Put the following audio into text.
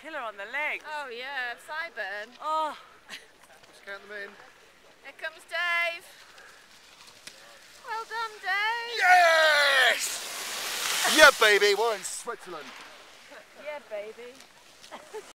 killer on the legs. Oh yeah, sideburn. Oh. Let's count them in. Here comes Dave. Well done, Dave. Yes! Yeah, baby, we're in Switzerland. Yeah, baby.